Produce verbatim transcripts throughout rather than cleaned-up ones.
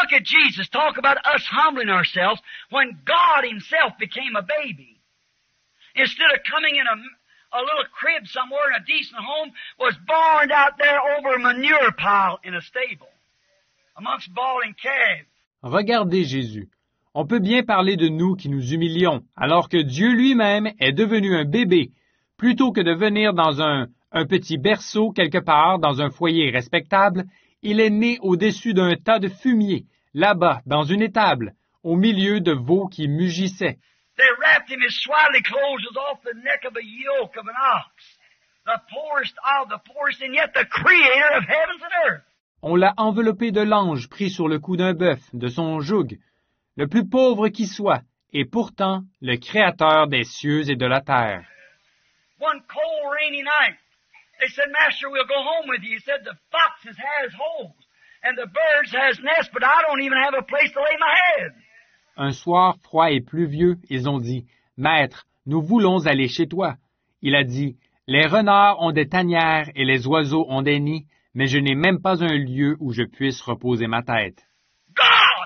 look at Jesus, talk about us humbling ourselves when God Himself became a baby. Instead of coming in a, a little crib somewhere in a decent home, was born out there over a manure pile in a stable, amongst bawling calves. Regardez Jésus. On peut bien parler de nous qui nous humilions, alors que Dieu lui-même est devenu un bébé, plutôt que de venir dans un, un petit berceau quelque part, dans un foyer respectable. Il est né au-dessus d'un tas de fumier, là-bas, dans une étable, au milieu de veaux qui mugissaient. They wrapped him, his swaddling clothes was off the neck of a yoke of an ox, the poorest of the poorest, and yet the creator of heavens and earth. On l'a enveloppé de l'ange pris sur le cou d'un bœuf, de son joug, le plus pauvre qui soit, et pourtant le créateur des cieux et de la terre. One cold, rainy night, they said, Master, we'll go home with you. He said, the foxes has holes, and the birds has nests, but I don't even have a place to lay my head. Un soir froid et pluvieux, ils ont dit, « Maître, nous voulons aller chez toi. » Il a dit, « Les renards ont des tanières et les oiseaux ont des nids, mais je n'ai même pas un lieu où je puisse reposer ma tête. » God,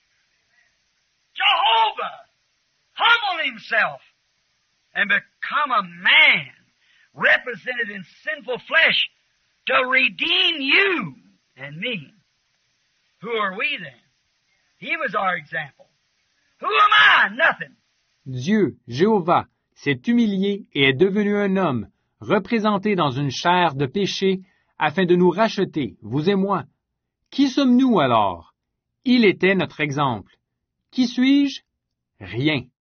Jehovah, humbled Himself and become a man, represented in sinful flesh, to redeem you and me. Who are we then? He was our example. Who am I? Nothing. Dieu, Jéhovah, s'est humilié et est devenu un homme, représenté dans une chair de péché, afin de nous racheter, vous et moi. Qui sommes-nous alors? Il était notre exemple. Qui suis-je? Rien.